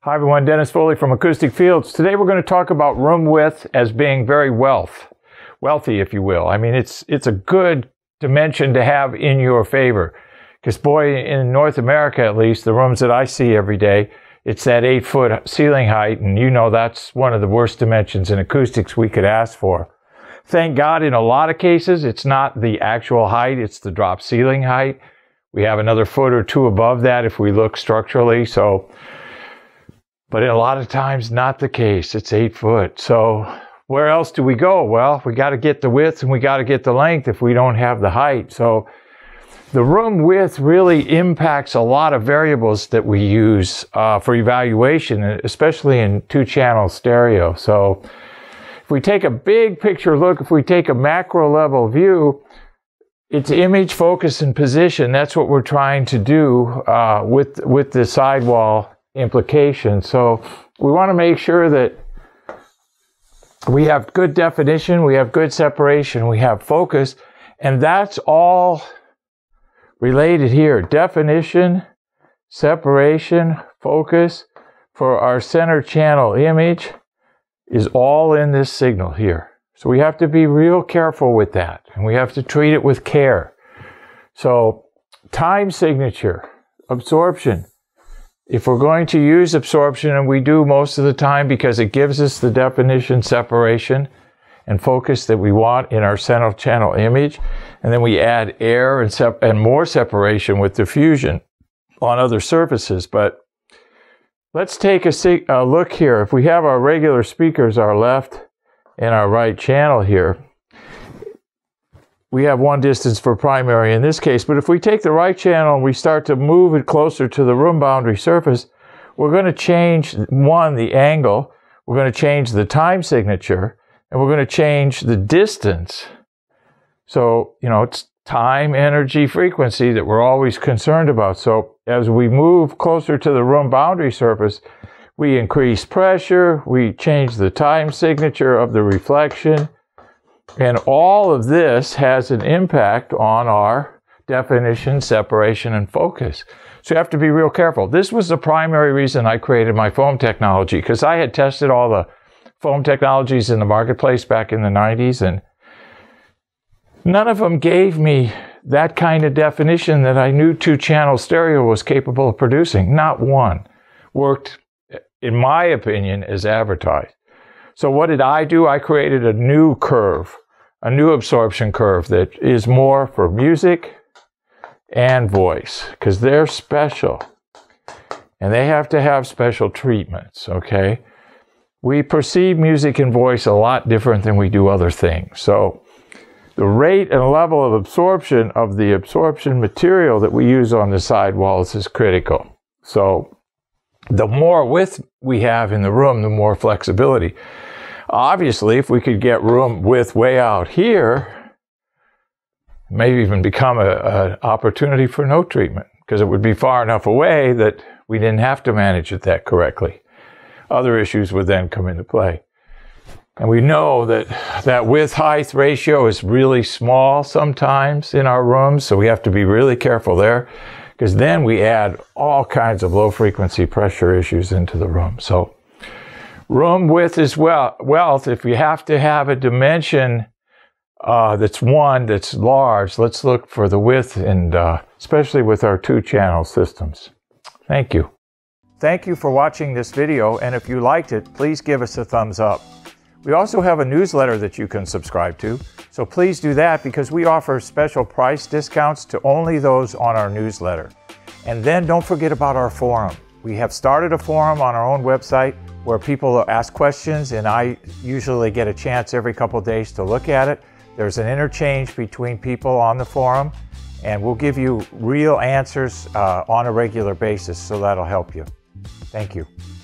Hi everyone, Dennis Foley from Acoustic Fields. Today we're going to talk about room width as being very wealthy, if you will. I mean, it's a good dimension to have in your favor. Because boy, in North America at least, the rooms that I see every day, it's that 8-foot ceiling height, and you know that's one of the worst dimensions in acoustics we could ask for. Thank God in a lot of cases, it's not the actual height, it's the drop ceiling height. We have another foot or two above that if we look structurally, but a lot of times not the case. It's 8 foot. So where else do we go? Well, we got to get the width and we got to get the length if we don't have the height. So the room width really impacts a lot of variables that we use for evaluation, especially in 2-channel stereo. So if we take a big picture look, if we take a macro level view, it's image, focus, and position. That's what we're trying to do with the sidewall implication. So we want to make sure that we have good definition, we have good separation, we have focus, and that's all related here. Definition, separation, focus for our center channel image is all in this signal here. So we have to be real careful with that, and we have to treat it with care. So time signature, absorption. If we're going to use absorption, and we do most of the time because it gives us the definition, separation, and focus that we want in our center channel image, and then we add air and more separation with diffusion on other surfaces. But let's take a look here. If we have our regular speakers, our left and our right channel here, we have one distance for primary in this case, but if we take the right channel and we start to move it closer to the room boundary surface, we're going to change, the angle, we're going to change the time signature, and we're going to change the distance. So, it's time, energy, frequency that we're always concerned about. So as we move closer to the room boundary surface, we increase pressure, we change the time signature of the reflection, and all of this has an impact on our definition, separation, and focus. So you have to be real careful. This was the primary reason I created my foam technology, because I had tested all the foam technologies in the marketplace back in the 90s, and none of them gave me that kind of definition that I knew 2-channel stereo was capable of producing. Not one worked, in my opinion, as advertised. So what did I do? I created a new curve, a new absorption curve that is more for music and voice, because they're special and they have to have special treatments, okay? We perceive music and voice a lot different than we do other things. So the rate and level of absorption material that we use on the sidewalls is critical. So the more width we have in the room, the more flexibility. Obviously, if we could get room width way out here, maybe even become an opportunity for no treatment, because it would be far enough away that we didn't have to manage it that correctly. Other issues would then come into play. And we know that width-height ratio is really small sometimes in our rooms, so we have to be really careful there, because then we add all kinds of low-frequency pressure issues into the room. So room width is wealth. If you have to have a dimension that's large, let's look for the width, and especially with our 2-channel systems. Thank you. Thank you for watching this video, and if you liked it, please give us a thumbs up. We also have a newsletter that you can subscribe to, so please do that, because we offer special price discounts to only those on our newsletter. And then don't forget about our forum. We have started a forum on our own website where people ask questions, and I usually get a chance every couple of days to look at it. There's an interchange between people on the forum, and we'll give you real answers on a regular basis, so that'll help you. Thank you.